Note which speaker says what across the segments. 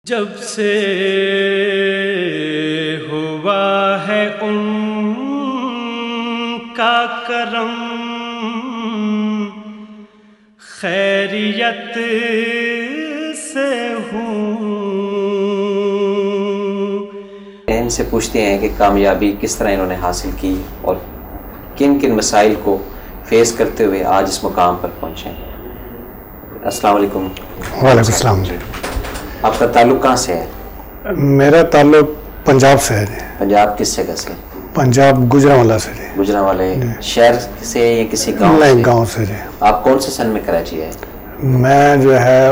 Speaker 1: जब से हुआ है उनका करम, खैरियत से हूँ।
Speaker 2: इनसे पूछते हैं कि कामयाबी किस तरह इन्होंने हासिल की और किन किन मसाइल को फेस करते हुए आज इस मुकाम पर पहुँचे। अस्सलाम वालेकुम।
Speaker 3: वालेकुम सलाम जी।
Speaker 2: आपका ताल्लुक कहाँ से है?
Speaker 3: मेरा ताल्लुक पंजाब से है जी।
Speaker 2: पंजाब किस जगह से?
Speaker 3: पंजाब गुजरांवाला से जी।
Speaker 2: गुजरांवाले शहर से या किसी गांव से?
Speaker 3: नहीं, गांव से जी।
Speaker 2: आप कौन से सन में कराची है?
Speaker 3: मैं जो है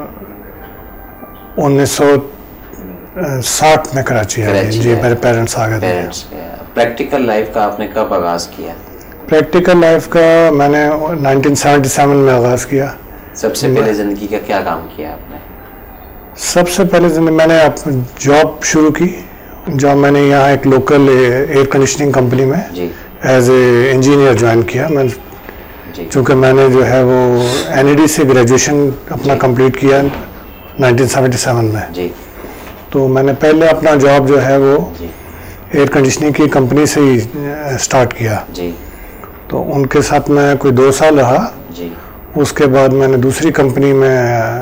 Speaker 3: 1960 में कराची है जी। मेरे पेरेंट्स आ गए थे।
Speaker 2: प्रैक्टिकल लाइफ का आपने कब आगाज़ किया?
Speaker 3: प्रैक्टिकल लाइफ का मैंने 1977 में आगाज़ किया।
Speaker 2: सबसे पहले ज़िंदगी का क्या काम किया आपने?
Speaker 3: सबसे पहले मैंने जॉब शुरू की। जॉब मैंने यहाँ एक लोकल एयर कंडीशनिंग कंपनी में एज ए इंजीनियर ज्वाइन किया। मैं चूँकि मैंने जो है वो NED से ग्रेजुएशन अपना कंप्लीट किया 1977 में जी। तो मैंने पहले अपना जॉब जो है वो एयर कंडीशनिंग की कंपनी से ही स्टार्ट किया जी। तो उनके साथ मैं कोई 2 साल रहा जी। उसके बाद मैंने दूसरी कंपनी में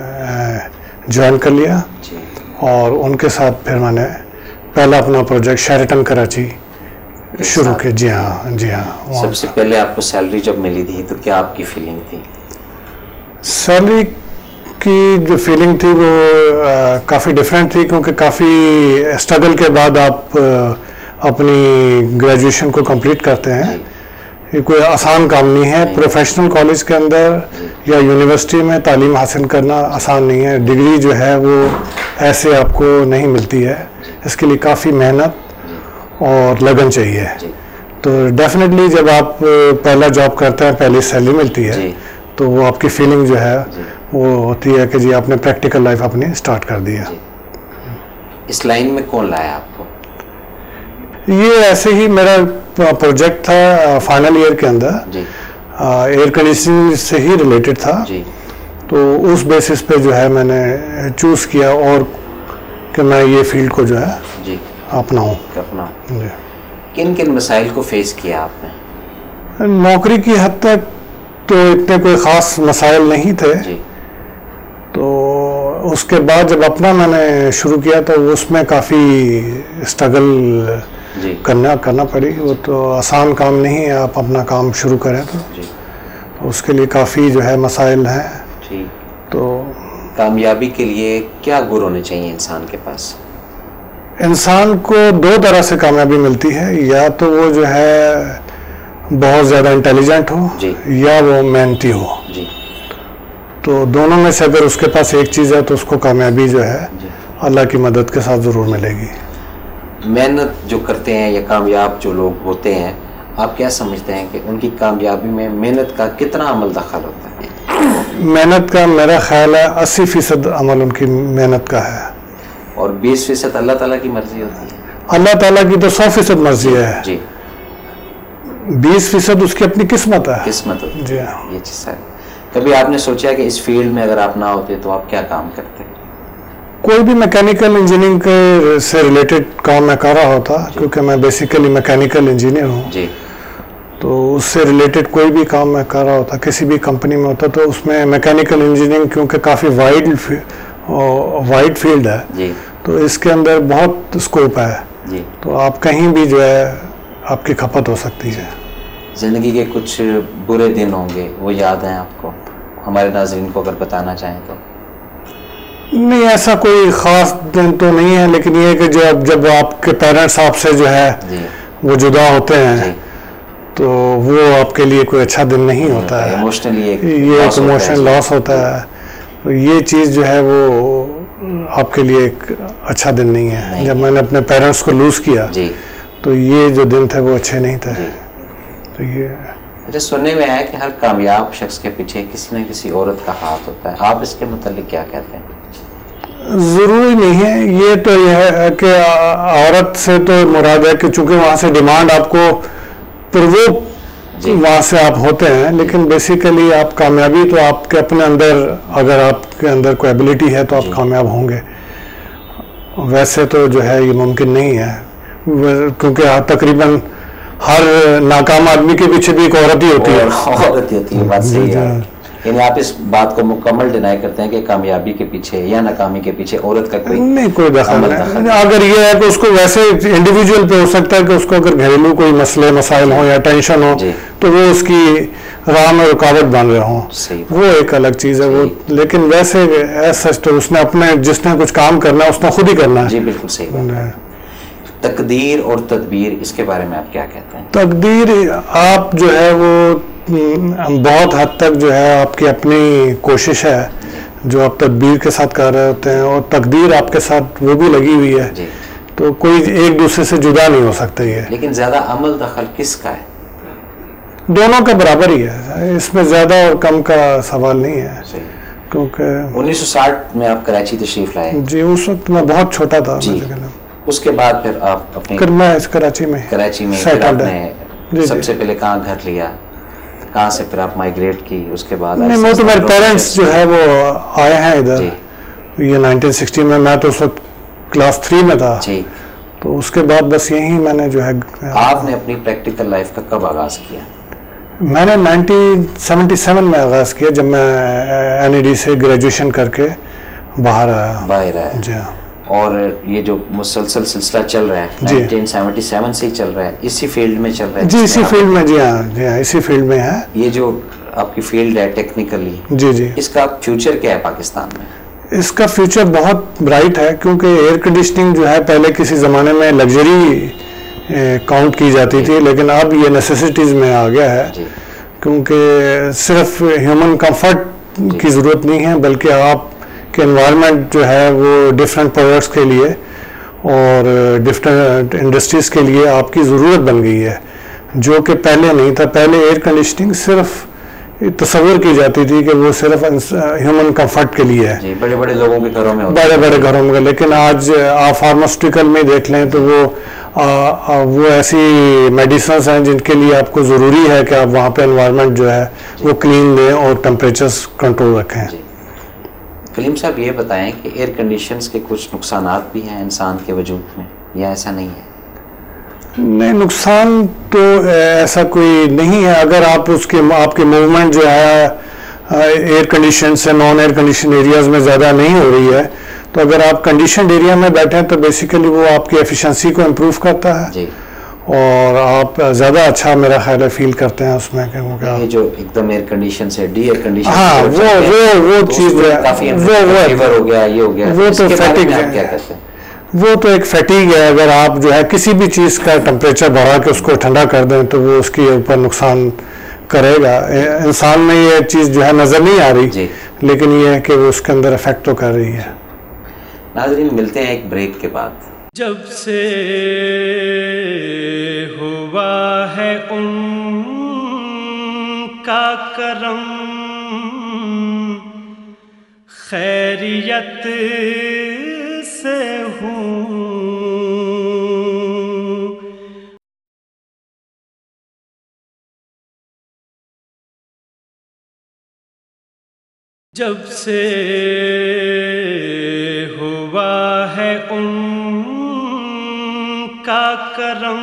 Speaker 3: ज्वाइन कर लिया और उनके साथ फिर मैंने पहला अपना प्रोजेक्ट शेरेटन कराची शुरू किया। जी हाँ, जी हाँ।
Speaker 2: सबसे पहले आपको सैलरी जब मिली थी तो क्या आपकी फीलिंग थी?
Speaker 3: सैलरी की जो फीलिंग थी वो काफ़ी डिफरेंट थी, क्योंकि काफ़ी स्ट्रगल के बाद आप अपनी ग्रेजुएशन को कंप्लीट करते हैं। ये कोई आसान काम नहीं है। प्रोफेशनल कॉलेज के अंदर या यूनिवर्सिटी में तालीम हासिल करना आसान नहीं है। डिग्री जो है वो ऐसे आपको नहीं मिलती है। इसके लिए काफ़ी मेहनत और लगन चाहिए। तो डेफिनेटली जब आप पहला जॉब करते हैं, पहली सैलरी मिलती है, तो वो आपकी फीलिंग जो है वो होती है कि जी आपने प्रैक्टिकल लाइफ अपनी स्टार्ट कर दिया।
Speaker 2: इस लाइन में कौन लाया आपको?
Speaker 3: ये ऐसे ही मेरा प्रोजेक्ट था फाइनल ईयर के अंदर, एयर कंडीशनिंग से ही रिलेटेड था जी। तो उस बेसिस पे जो है मैंने चूज़ किया और कि मैं ये फील्ड को जो है जी अपनाऊं।
Speaker 2: किन किन मसाइल को फेस किया आपने?
Speaker 3: नौकरी की हद तक तो इतने कोई ख़ास मसाइल नहीं थे जी। तो उसके बाद जब अपना मैंने शुरू किया तो उसमें काफ़ी स्ट्रगल करना पड़ी। वो तो आसान काम नहीं है, आप अपना काम शुरू करें तो उसके लिए काफ़ी जो है मसाइल हैं। तो
Speaker 2: कामयाबी के लिए क्या गुण होने चाहिए इंसान के पास?
Speaker 3: इंसान को 2 तरह से कामयाबी मिलती है। या तो वो जो है बहुत ज़्यादा इंटेलिजेंट हो या वो मेहनती हो जी। तो दोनों में से अगर उसके पास एक चीज़ है तो उसको कामयाबी जो है अल्लाह की मदद के साथ ज़रूर मिलेगी।
Speaker 2: मेहनत जो करते हैं या कामयाब जो लोग होते हैं, आप क्या समझते हैं कि उनकी कामयाबी में मेहनत का कितना अमल दखल होता है?
Speaker 3: मेहनत का मेरा ख्याल है 80% अमल उनकी मेहनत का है
Speaker 2: और 20% अल्लाह ताला की मर्जी होती है।
Speaker 3: अल्लाह ताला की तो 100% मर्जी है जी। 20% उसकी अपनी किस्मत है।
Speaker 2: किस्मत होती
Speaker 3: जी हाँ।
Speaker 2: ये चीज़ है। कभी आपने सोचा कि इस फील्ड में अगर आप ना होते तो आप क्या काम करते?
Speaker 3: कोई भी मैकेनिकल इंजीनियरिंग के से रिलेटेड काम मैं कर रहा होता, क्योंकि मैं बेसिकली मैकेनिकल इंजीनियर हूँ जी। तो उससे रिलेटेड कोई भी काम मैं कर रहा होता, किसी भी कंपनी में होता, तो उसमें मैकेनिकल इंजीनियरिंग क्योंकि काफ़ी वाइड फील्ड है जी। तो इसके अंदर बहुत स्कोप है जी। तो आप कहीं भी जो है आपकी खपत हो सकती है।
Speaker 2: ज़िंदगी के कुछ बुरे दिन होंगे, वो याद हैं आपको? हमारे नाज़रीन को अगर बताना चाहें तो।
Speaker 3: नहीं, ऐसा कोई ख़ास दिन तो नहीं है, लेकिन ये कि जब आपके पेरेंट्स आपसे जो है वो जुदा होते हैं तो वो आपके लिए कोई अच्छा दिन नहीं होता है।
Speaker 2: इमोशनली
Speaker 3: ये एक इमोशनल लॉस होता है। तो ये चीज़ जो है वो आपके लिए एक अच्छा दिन नहीं है। जब मैंने अपने पेरेंट्स को लूज़ किया तो ये जो दिन थे वो अच्छे नहीं थे। तो ये
Speaker 2: अच्छा, सुनने में आया कि हर कामयाब शख्स के पीछे किसी न किसी औरत का हाथ होता है। आप इसके मुतालिक क्या कहते हैं?
Speaker 3: ज़रूरी नहीं है। ये तो यह है कि औरत से तो मुराद है कि चूँकि वहाँ से डिमांड आपको प्रवोक वहाँ से आप होते हैं, लेकिन बेसिकली आप कामयाबी तो आपके अपने अंदर, अगर आपके अंदर कोई एबिलिटी है तो आप कामयाब होंगे। वैसे तो जो है ये मुमकिन नहीं है, क्योंकि तकरीबन हर नाकाम आदमी के पीछे भी एक औरत ही होती है।
Speaker 2: औरत ही होती है, बात सही है। यानी आप इस बात को मुकम्मल डिनाई करते हैं कि कामयाबी के पीछे या नाकामी के पीछे औरत का कोई
Speaker 3: नहीं, कोई दखल नहीं। अगर ये है कि उसको वैसे इंडिविजुअल पे हो सकता है कि उसको अगर घरेलू कोई मसले मसाइल हो या टेंशन हो तो वो उसकी राह में रुकावट बन रहे हों, वो एक अलग चीज़ है वो। लेकिन वैसे सच तो उसने अपने जिसने कुछ काम करना है उसने खुद ही करना है।
Speaker 2: जी बिल्कुल सही बात। तकदीर और तदबीर, इसके बारे में आप क्या कहते हैं?
Speaker 3: तकदीर आप जो है वो बहुत हद तक जो है आपकी अपनी कोशिश है जो आप तदबीर के साथ कर रहे होते हैं, और तकदीर आपके साथ वो भी लगी हुई है, तो कोई एक दूसरे से जुदा नहीं हो सकता ये।
Speaker 2: लेकिन ज्यादा अमल दखल किसका है?
Speaker 3: दोनों का बराबर ही है, इसमें ज्यादा और कम का सवाल नहीं है। क्योंकि
Speaker 2: 1960 में आप कराची तशरीफ लाए।
Speaker 3: जी, उस वक्त मैं बहुत छोटा था।
Speaker 2: उसके बाद फिर आप अपने
Speaker 3: कराची में
Speaker 2: सबसे पहले कहाँ घर लिया, कहाँ से फिर आप माइग्रेट की? उसके बाद
Speaker 3: नहीं, वो तो मेरे पेरेंट्स जो है वो आए हैं इधर, ये 1960 में। मैं तो उस वक्त क्लास 3 में था, तो उसके बाद बस यही मैंने जो है।
Speaker 2: आपने अपनी प्रैक्टिकल लाइफ का कब आगाज किया?
Speaker 3: मैंने 1977 में आगाज किया, जब मैं NED से ग्रेजुएशन करके बाहर आया। जी हाँ।
Speaker 2: और ये जो मुसलसल सिलसिला चल रहा है 1977 से ही चल रहा है, इसी फील्ड में चल रहा है?
Speaker 3: जी, इसी फील्ड में। जी हाँ, इसी फील्ड में है।
Speaker 2: ये जो आपकी फील्ड है टेक्निकली,
Speaker 3: जी,
Speaker 2: इसका फ्यूचर क्या है पाकिस्तान में?
Speaker 3: इसका फ्यूचर बहुत ब्राइट है, क्योंकि एयर कंडीशनिंग जो है पहले किसी ज़माने में लग्जरी काउंट की जाती थी, लेकिन अब ये नेसेसिटीज़ में आ गया है, क्योंकि सिर्फ ह्यूमन कंफर्ट की ज़रूरत नहीं है, बल्कि आप कि एनवायरनमेंट जो है वो डिफरेंट प्रोडक्ट्स के लिए और डिफरेंट इंडस्ट्रीज़ के लिए आपकी ज़रूरत बन गई है, जो कि पहले नहीं था। पहले एयर कंडीशनिंग सिर्फ तस्वर की जाती थी कि वो सिर्फ ह्यूमन कंफर्ट के लिए है,
Speaker 2: बड़े बड़े लोगों के घरों में,
Speaker 3: बड़े घरों में। लेकिन आज आप फार्मास्यूटिकल में देख लें तो वो ऐसी मेडिसिन हैं जिनके लिए आपको ज़रूरी है कि आप वहाँ पे एनवायरनमेंट जो है वो क्लीन दें और टेम्परेचर्स कंट्रोल रखें।
Speaker 2: कलीम साहब, ये बताएं कि एयर कंडीशंस के कुछ नुकसानात भी हैं इंसान के वजूद में, या ऐसा नहीं है?
Speaker 3: नहीं, नुकसान तो ऐसा कोई नहीं है। अगर आप आपकी मूवमेंट जो है एयर कंडीशन से नॉन एयर कंडीशन एरियाज में ज़्यादा नहीं हो रही है, तो अगर आप कंडीशनड एरिया में बैठे हैं तो बेसिकली वो आपकी एफिशिएंसी को इम्प्रूव करता है जी। और आप ज़्यादा अच्छा मेरा ख्याल है फील करते हैं उसमें।
Speaker 2: ये जो एकदम एयर कंडीशन से डी एयर कंडीशन,
Speaker 3: हाँ, वो चीज़
Speaker 2: काफ़ी फीवर हो गया, ये हो गया,
Speaker 3: वो तो फैटिग
Speaker 2: है। क्या कहते हैं?
Speaker 3: वो तो एक फैटिग है। अगर आप जो है किसी भी चीज़ का टेम्परेचर बढ़ा के उसको ठंडा कर दें तो वो उसके ऊपर नुकसान करेगा। इंसान में ये चीज़ जो है नज़र नहीं आ रही, लेकिन ये है कि वो उसके अंदर इफेक्ट तो कर रही है।
Speaker 2: नाज़रीन, मिलते हैं एक ब्रेक के बाद।
Speaker 1: जब से हुआ है उनका करम, खैरियत से हूँ, जब से हुआ है उनका करम,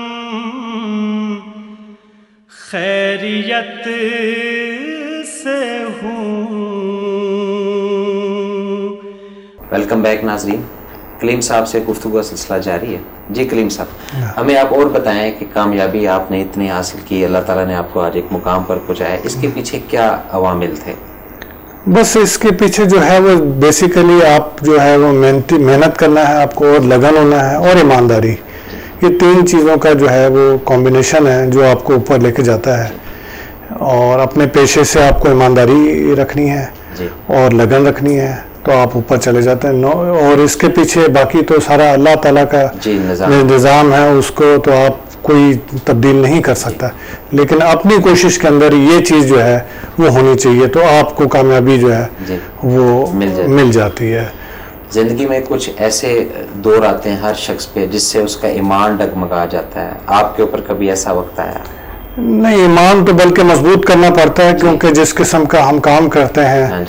Speaker 1: खैरियत से हूँ।
Speaker 2: वेलकम बैक नाजरीन, कलीम साहब से गुफ्तगू का सिलसिला जारी है। जी कलीम साहब, हमें आप और बताएं कि कामयाबी आपने इतनी हासिल की, अल्लाह ताला ने आपको आज एक मुकाम पर पहुँचाया, इसके पीछे क्या अवामिल थे?
Speaker 3: बस इसके पीछे जो है वो बेसिकली आप जो है वो मेहनत करना है आपको, और लगन होना है, और ईमानदारी। ये तीन चीज़ों का जो है वो कॉम्बिनेशन है जो आपको ऊपर लेके जाता है। और अपने पेशे से आपको ईमानदारी रखनी है और लगन रखनी है, तो आप ऊपर चले जाते हैं। और इसके पीछे बाकी तो सारा अल्लाह ताला का निज़ाम है, उसको तो आप कोई तब्दील नहीं कर सकता, लेकिन अपनी कोशिश के अंदर ये चीज़ जो है वो होनी चाहिए, तो आपको कामयाबी जो है वो मिल जाती है।
Speaker 2: ज़िंदगी में कुछ ऐसे दौर आते हैं हर शख्स पे जिससे उसका ईमान डगमगा जाता है, आपके ऊपर कभी ऐसा वक्त आया?
Speaker 3: नहीं, ईमान तो बल्कि मजबूत करना पड़ता है, क्योंकि जिस किस्म का हम काम करते हैं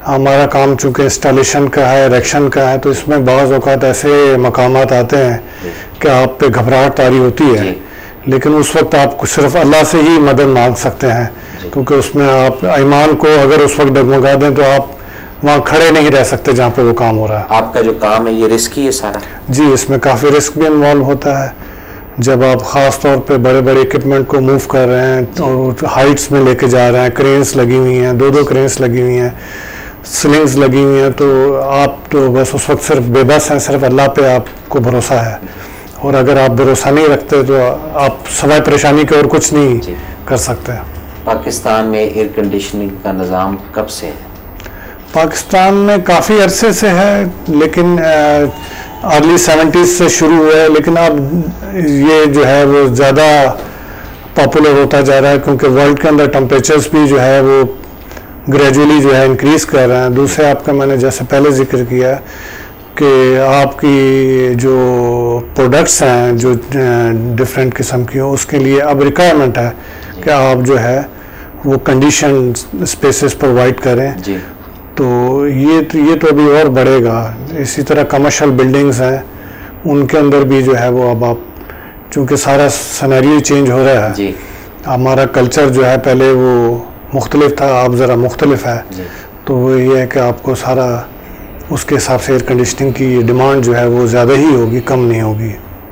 Speaker 3: हमारा काम चूँकि इंस्टॉलेशन का है, इरेक्शन का है, तो इसमें बाज़ औक़ात ऐसे मकामात आते हैं कि आप पे घबराहट तारी होती है, लेकिन उस वक्त आप सिर्फ अल्लाह से ही मदद मांग सकते हैं, क्योंकि उसमें आप ईमान को अगर उस वक्त डगमगा दें तो आप वहाँ खड़े नहीं रह सकते जहाँ पे वो काम हो रहा है।
Speaker 2: आपका जो काम है ये रिस्की है सारा? जी,
Speaker 3: इसमें काफ़ी रिस्क भी इन्वॉल्व होता है। जब आप ख़ास तौर पे बड़े बड़े इक्विपमेंट को मूव कर रहे हैं और हाइट्स में लेके जा रहे हैं, क्रेन्स लगी हुई हैं, दो क्रेन्स लगी हुई हैं, स्लिंग्स लगी हुई हैं, तो आप तो बस उस वक्त सिर्फ बेबस हैं, सिर्फ अल्लाह पे आपको भरोसा है। और अगर आप भरोसा नहीं रखते तो आप सवाए परेशानी के और कुछ नहीं कर सकते।
Speaker 2: पाकिस्तान में एयर कंडीशनिंग का निज़ाम कब से है?
Speaker 3: पाकिस्तान में काफ़ी अरसे से है, लेकिन अर्ली 70s से शुरू हुआ है, लेकिन अब ये जो है वो ज़्यादा पॉपुलर होता जा रहा है, क्योंकि वर्ल्ड के अंदर टेम्परेचर्स भी जो है वो ग्रेजुअली जो है इंक्रीज़ कर रहे हैं। दूसरे आपका मैंने जैसे पहले जिक्र किया कि आपकी जो प्रोडक्ट्स हैं जो डिफरेंट किस्म की हो, उसके लिए अब रिक्वायरमेंट है कि आप जो है वो कंडीशन स्पेसेस प्रोवाइड करें। तो ये तो अभी और बढ़ेगा। इसी तरह कमर्शियल बिल्डिंग्स हैं, उनके अंदर भी जो है वो अब आप चूँकि सारा सिनेरियो चेंज हो रहा है, हमारा कल्चर जो है पहले वो मुख्तलिफ था, अब ज़रा मुख्तलिफ है, तो वो ये है कि आपको सारा उसके हिसाब से एयर कंडीशनिंग की डिमांड जो है वो ज़्यादा ही होगी, कम नहीं होगी।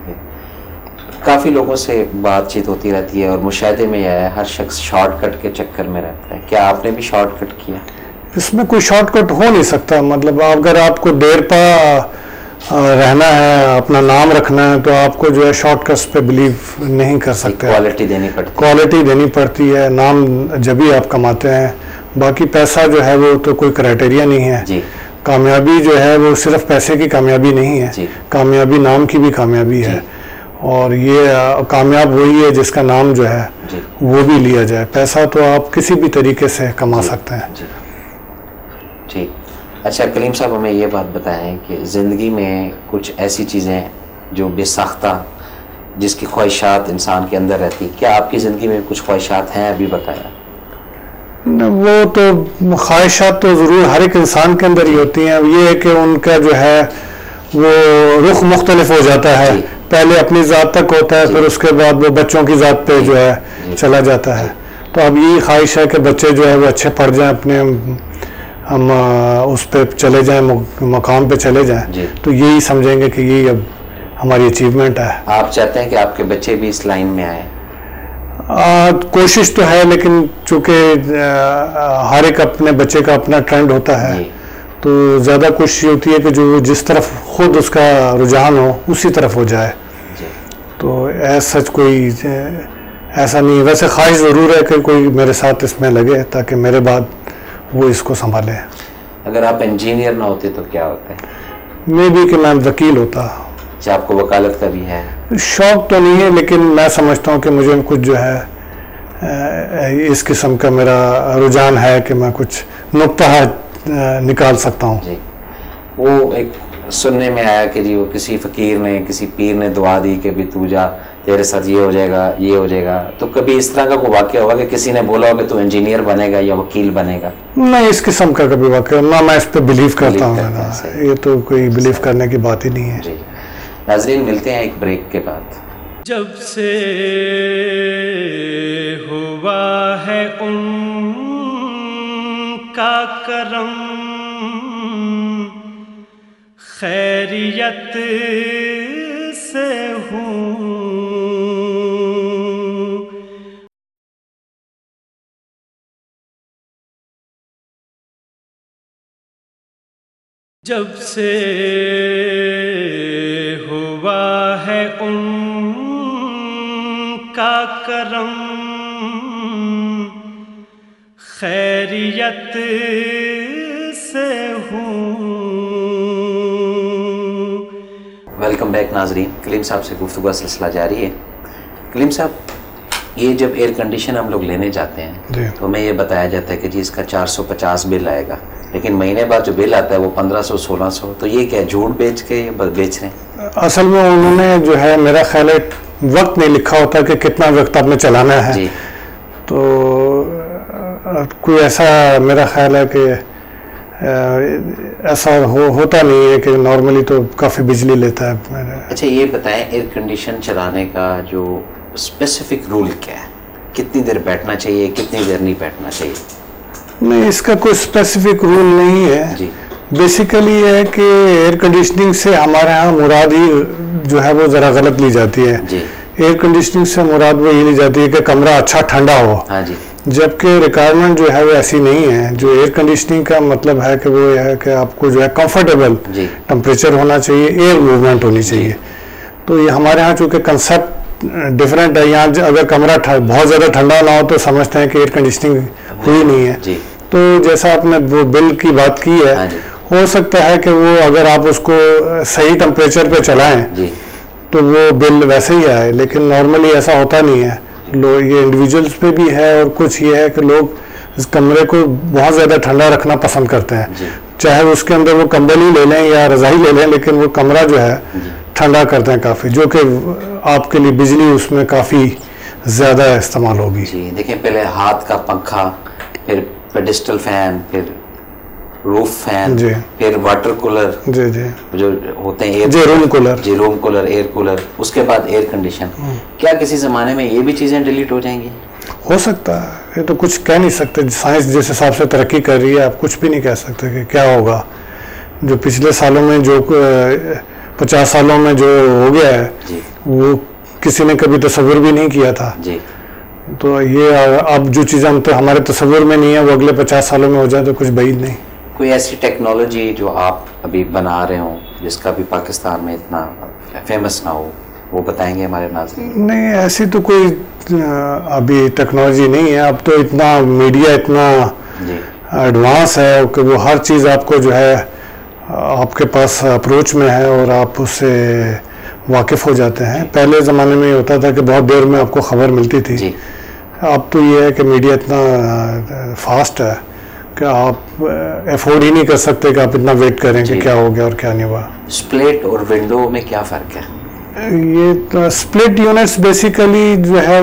Speaker 2: काफ़ी लोगों से बातचीत होती रहती है और मुशाहिदे में यह है हर शख्स शॉर्टकट के चक्कर में रहता है। क्या आपने भी शॉर्टकट किया?
Speaker 3: इसमें कोई शॉर्टकट हो नहीं सकता। मतलब अगर आपको देर पा रहना है, अपना नाम रखना है, तो आपको जो है शॉर्टकट्स पे बिलीव नहीं कर सकते।
Speaker 2: क्वालिटी
Speaker 3: देनी पड़ती है, नाम जब भी आप कमाते हैं। बाकी पैसा जो है वो तो कोई क्राइटेरिया नहीं है जी। कामयाबी जो है वो सिर्फ पैसे की कामयाबी नहीं है जी। कामयाबी नाम की भी कामयाबी है, और ये कामयाब वही है जिसका नाम जो है वो भी लिया जाए। पैसा तो आप किसी भी तरीके से कमा सकते हैं
Speaker 2: जी। अच्छा कलीम साहब, हमें ये बात बताएं कि ज़िंदगी में कुछ ऐसी चीज़ें जो बेसाख्ता, जिसकी ख्वाहिशात इंसान के अंदर रहती, क्या आपकी ज़िंदगी में कुछ ख्वाहिशात हैं? अभी बताया।
Speaker 3: वो तो ख्वाहिशात तो ज़रूर हर एक इंसान के अंदर ही होती हैं। अब ये है कि उनका जो है वो रुख मुख्तलिफ हो जाता है। पहले अपनी ज़ात तक होता है, फिर उसके बाद वो बच्चों की ज़ात पे जो है चला जाता है। तो अब यही ख्वाहिश है कि बच्चे जो है वो अच्छे पढ़ जाएं, अपने हम उस पे चले जाएं, मकाम पे चले जाएं, तो यही समझेंगे कि यही अब हमारी अचीवमेंट है।
Speaker 2: आप चाहते हैं कि आपके बच्चे भी इस लाइन में आए?
Speaker 3: कोशिश तो है, लेकिन चूँकि हर एक अपने बच्चे का अपना ट्रेंड होता है, तो ज़्यादा कोशिश होती है कि जो जिस तरफ खुद उसका रुझान हो उसी तरफ हो जाए। तो सच कोई ऐसा नहीं है। वैसे ख्वाहिश ज़रूर है कि कोई मेरे साथ इसमें लगे, ताकि मेरे बाद वो इसको संभाले।
Speaker 2: अगर आप इंजीनियर ना होते तो क्या होता है?
Speaker 3: मे भी कि मैं वकील होता।
Speaker 2: अच्छा, आपको वकालत का भी है?
Speaker 3: शौक तो नहीं है, लेकिन मैं समझता हूँ कि मुझे कुछ जो है इस किस्म का मेरा रुझान है कि मैं कुछ नुक्ता निकाल सकता हूँ।
Speaker 2: वो एक सुनने में आया कि जी वो किसी फ़कीर ने, किसी पीर ने दुआ दी कि भी तू जा, तेरे साथ ये हो जाएगा। तो कभी इस तरह का कोई वाक़या हुआ कि किसी ने बोला हो कि तू इंजीनियर बनेगा या वकील बनेगा?
Speaker 3: नहीं, इस किस्म का कभी वाक़या ना मैं इस पर बिलीव करता हूँ। ये तो कोई बिलीव करने की बात ही नहीं है।
Speaker 2: जी नाज़रीन, मिलते हैं एक ब्रेक के बाद।
Speaker 1: जब से हुआ है उनका करम, खैरियत से हूँ, जब से हुआ है उनका करम, खैरियत से हूँ।
Speaker 2: वेलकम बैक नाजरीन, कलीम साहब से गुफ्तगू का सिलसिला जारी है। कलीम साहब, ये जब एयर कंडीशन हम लोग लेने जाते हैं तो हमें ये बताया जाता है कि जी इसका 450 बिल आएगा, लेकिन महीने बाद जो बिल आता है वो 1500-1600। तो ये क्या झूठ बेच के बेच रहे हैं?
Speaker 3: असल में उन्होंने जो है, मेरा ख्याल है वक्त नहीं लिखा होता कि कितना वक्त आपने चलाना है जी। तो कोई ऐसा मेरा ख्याल है कि ऐसा होता नहीं है कि नॉर्मली तो काफ़ी बिजली लेता है।
Speaker 2: अच्छा ये बताएं, एयर कंडीशन चलाने का जो स्पेसिफिक रूल क्या है? कितनी देर बैठना चाहिए, कितनी देर नहीं बैठना चाहिए?
Speaker 3: नहीं, इसका कोई स्पेसिफिक रूल नहीं है
Speaker 2: जी।
Speaker 3: बेसिकली ये है कि एयर कंडीशनिंग से हमारे यहाँ मुराद ही जो है वो ज़रा गलत ली जाती है
Speaker 2: जी।
Speaker 3: एयर कंडीशनिंग से मुराद वो ये ली जाती है कि कमरा अच्छा ठंडा हो।
Speaker 2: हाँ जी।
Speaker 3: जबकि रिक्वायरमेंट जो है वो ऐसी नहीं है। जो एयर कंडीशनिंग का मतलब है कि वो है कि आपको जो है कंफर्टेबल टेम्परेचर होना चाहिए, एयर मूवमेंट होनी चाहिए। तो ये हमारे यहाँ चूँकि कंसेप्ट डिफरेंट है। यहाँ अगर कमरा बहुत ज़्यादा ठंडा ना हो तो समझते हैं कि एयर कंडीशनिंग हुई नहीं है
Speaker 2: जी।
Speaker 3: तो जैसा आपने वो बिल की बात की है,
Speaker 2: हाँ
Speaker 3: हो सकता है कि वो अगर आप उसको सही टेम्परेचर पे चलाएं
Speaker 2: जी।
Speaker 3: तो वो बिल वैसे ही आए, लेकिन नॉर्मली ऐसा होता नहीं है। लोग ये इंडिविजुअल्स पे भी है और कुछ ये है कि लोग इस कमरे को बहुत ज़्यादा ठंडा रखना पसंद करते हैं, चाहे उसके अंदर वो कंबल ही ले लें या रज़ाई ले लें, लेकिन वो कमरा जो है ठंडा करते हैं काफ़ी, जो कि आपके लिए बिजली उसमें काफ़ी ज़्यादा इस्तेमाल होगी।
Speaker 2: जी देखिए, पहले हाथ का पंखा, फिर पेडिस्टल फैन, फिर रूफ फैन, फिर वाटर कूलर
Speaker 3: जी जी
Speaker 2: जो होते हैं, एयर
Speaker 3: रूम कूलर,
Speaker 2: जी रूम कूलर, एयर कूलर, उसके बाद एयर कंडीशन। क्या किसी ज़माने में ये भी चीज़ें डिलीट हो जाएंगी?
Speaker 3: हो सकता है, ये तो कुछ कह नहीं सकते। साइंस जिस हिसाब से तरक्की कर रही है आप कुछ भी नहीं कह सकते कि क्या होगा। जो पिछले सालों में जो 50 सालों में जो हो गया है वो किसी ने कभी तस्वीर भी नहीं किया था
Speaker 2: जी।
Speaker 3: तो ये अब जो चीज़ें हम तो हमारे तस्वीर में नहीं है वो अगले 50 सालों में हो जाए तो कुछ بعید नहीं।
Speaker 2: कोई ऐसी टेक्नोलॉजी जो आप अभी बना रहे हो जिसका भी पाकिस्तान में इतना फेमस ना हो, वो बताएंगे हमारे नाज़रीन?
Speaker 3: नहीं, ऐसी तो कोई अभी टेक्नोलॉजी नहीं है। अब तो इतना मीडिया इतना एडवांस है कि वो हर चीज़ आपको जो है आपके पास अप्रोच में है और आप उससे वाकिफ़ हो जाते हैं। पहले ज़माने में ये होता था कि बहुत देर में आपको ख़बर मिलती थी। अब तो ये है कि मीडिया इतना फास्ट है कि आप अफोर्ड ही नहीं कर सकते कि आप इतना वेट करें कि क्या हो गया और क्या नहीं हुआ।
Speaker 2: स्प्लिट और विंडो में क्या फ़र्क है?
Speaker 3: ये तो स्प्लिट यूनिट्स बेसिकली जो है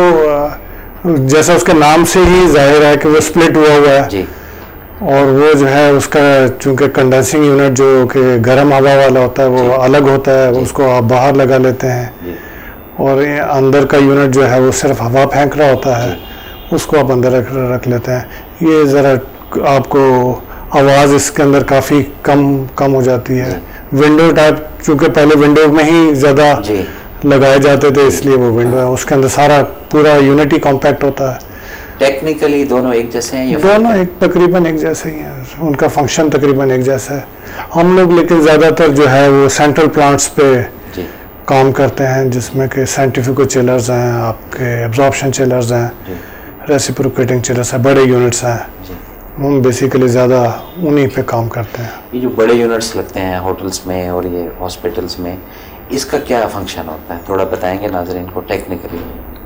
Speaker 3: वो जैसा उसके नाम से ही जाहिर है कि वो स्प्लिट हुआ है
Speaker 2: जी। और
Speaker 3: वो जो है उसका चूँकि कंडेंसिंग यूनिट जो कि गर्म हवा वाला होता है वो अलग होता है, उसको आप बाहर लगा लेते हैं। और अंदर का यूनिट जो है वो सिर्फ हवा फेंक रहा होता है, उसको आप अंदर रख लेते हैं। ये ज़रा आपको आवाज़ इसके अंदर काफ़ी कम हो जाती है। विंडो टाइप चूँकि पहले विंडो में ही ज़्यादा लगाए जाते थे इसलिए वो विंडो है, उसके अंदर सारा पूरा यूनिट ही कॉम्पैक्ट होता है।
Speaker 2: टेक्निकली दोनों एक जैसे हैं?
Speaker 3: दोनों तकरीबन एक जैसे ही हैं, उनका फंक्शन तकरीबन एक जैसा है। हम लोग लेकिन ज़्यादातर जो है वो सेंट्रल प्लांट्स पे काम करते हैं जिसमें कि सेंट्रीफ्यूगल चिलर्स हैं, आपके एब्जॉर्प्शन चिलर्स हैं, रेसिप्रोकेटिंग चिलर्स हैं, बड़े यूनिट्स हैं। हम बेसिकली ज़्यादा उन्हीं पे काम करते हैं।
Speaker 2: ये जो बड़े यूनिट्स लगते हैं होटल्स में और ये हॉस्पिटल्स में, इसका क्या फंक्शन होता है, थोड़ा बताएंगे नाज़रीन को टेक्निकली?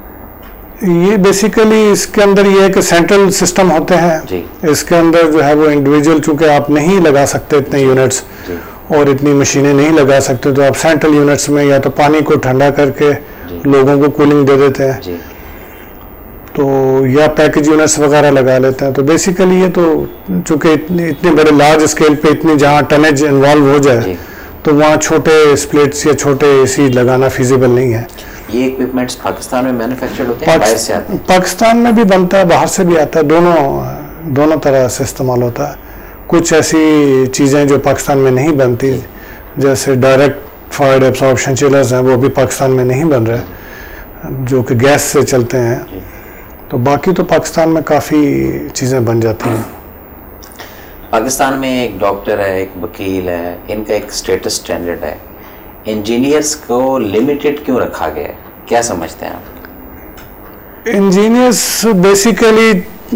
Speaker 3: ये बेसिकली इसके अंदर ये है कि सेंट्रल सिस्टम होते हैं। इसके अंदर जो है वो इंडिविजुअल चूँकि आप नहीं लगा सकते इतने यूनिट्स और इतनी मशीनें नहीं लगा सकते, तो आप सेंट्रल यूनिट्स में या तो पानी को ठंडा करके लोगों को कूलिंग दे देते हैं तो या पैकेज यूनिट्स वगैरह लगा लेते हैं। तो बेसिकली ये तो चूँकि इतने बड़े लार्ज स्केल पे इतनी जहाँ टनेज इन्वॉल्व हो जाए तो वहाँ छोटे स्प्लिट्स या छोटे एसी लगाना फिजिबल नहीं है।
Speaker 2: ये इक्विपमेंट्स पाकिस्तान में मैन्युफैक्चर्ड होते हैं, बाहर से आते हैं?
Speaker 3: पाकिस्तान में भी बनता है, बाहर से भी आता है, दोनों तरह से इस्तेमाल होता है। कुछ ऐसी चीज़ें जो पाकिस्तान में नहीं बनती जैसे डायरेक्ट फायर्ड एब्जॉर्प्शन चिलर्स हैं, वो भी पाकिस्तान में नहीं बन रहे जो कि गैस से चलते हैं। तो बाकी तो पाकिस्तान में काफ़ी चीज़ें बन जाती हैं।
Speaker 2: पाकिस्तान में एक डॉक्टर है, एक वकील है, इनका एक स्टेटस स्टैंडर्ड है। इंजीनियर्स को लिमिटेड क्यों रखा गया है, क्या समझते हैं आप?
Speaker 3: इंजीनियर्स बेसिकली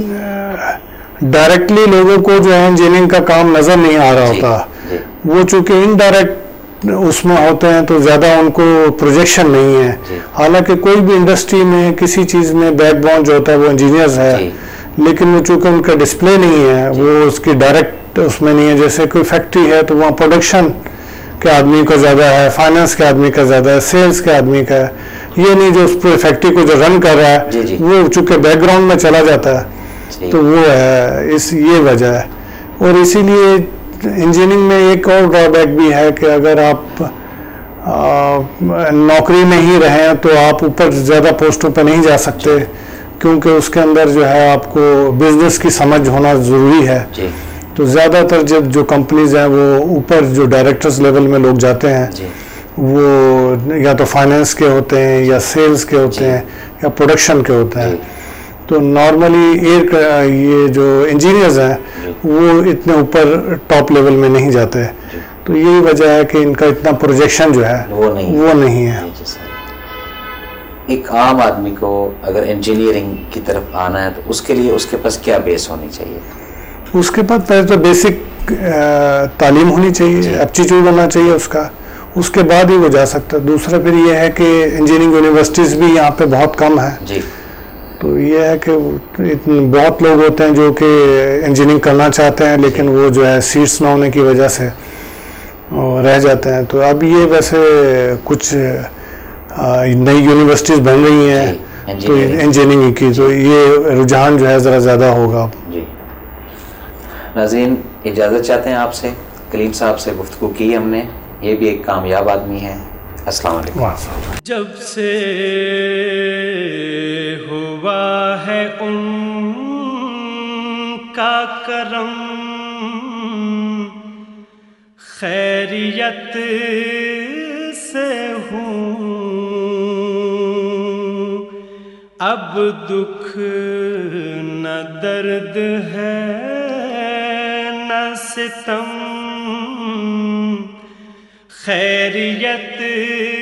Speaker 3: डायरेक्टली लोगों को जो है इंजीनियरिंग का काम नज़र नहीं आ रहा होता, वो चूँकि इनडायरेक्ट उसमें होते हैं तो ज़्यादा उनको प्रोजेक्शन नहीं है। हालांकि कोई भी इंडस्ट्री में किसी चीज़ में बैकबोन जो होता है वो इंजीनियर्स है, लेकिन वो चूँकि उनका डिस्प्ले नहीं है, वो उसकी डायरेक्ट उसमें नहीं है। जैसे कोई फैक्ट्री है तो वहाँ प्रोडक्शन के आदमी का ज़्यादा है, फाइनेंस के आदमी का ज़्यादा है, सेल्स के आदमी का है। ये नहीं जो उस फैक्ट्री को जो रन कर रहा है वो चूँकि बैकग्राउंड में चला जाता है तो वो है ये वजह है। और इसीलिए इंजीनियरिंग में एक और ड्रॉबैक भी है कि अगर आप नौकरी में ही रहें तो आप ऊपर ज़्यादा पोस्टों पर नहीं जा सकते, क्योंकि उसके अंदर जो है आपको बिजनेस की समझ होना ज़रूरी है। तो ज़्यादातर जब जो कंपनीज हैं वो ऊपर जो डायरेक्टर्स लेवल में लोग जाते हैं वो या तो फाइनेंस के होते हैं या सेल्स के होते हैं या प्रोडक्शन के होते हैं। तो नॉर्मली ये जो इंजीनियर्स हैं वो इतने ऊपर टॉप लेवल में नहीं जाते। तो यही वजह है कि इनका इतना प्रोजेक्शन जो है वो नहीं है।
Speaker 2: एक आम आदमी को अगर इंजीनियरिंग की तरफ आना है तो उसके लिए उसके पास क्या बेस होनी चाहिए?
Speaker 3: उसके पास पहले तो बेसिक तालीम होनी चाहिए, एप्टीट्यूड होना चाहिए उसका, उसके बाद ही वो जा सकता है। दूसरा फिर ये है कि इंजीनियरिंग यूनिवर्सिटीज़ भी यहाँ पे बहुत कम है। तो ये है कि बहुत लोग होते हैं जो कि इंजीनियरिंग करना चाहते हैं लेकिन वो जो है सीट्स ना होने की वजह से रह जाते हैं। तो अब ये वैसे कुछ नई यूनिवर्सिटीज़ बन रही हैं तो इंजीनियरिंग की, तो ये रुझान जो है ज़रा ज़्यादा होगा।
Speaker 2: जी नाज़रीन, इजाज़त चाहते हैं आपसे। कलीम साहब से गुफ्तगू की हमने, ये भी एक कामयाब आदमी है। अस्सलाम वालेकुम।
Speaker 1: जब से हुआ है उनका करम, खैरियत से हूँ, अब दुख न दर्द है न सितम, खैरियत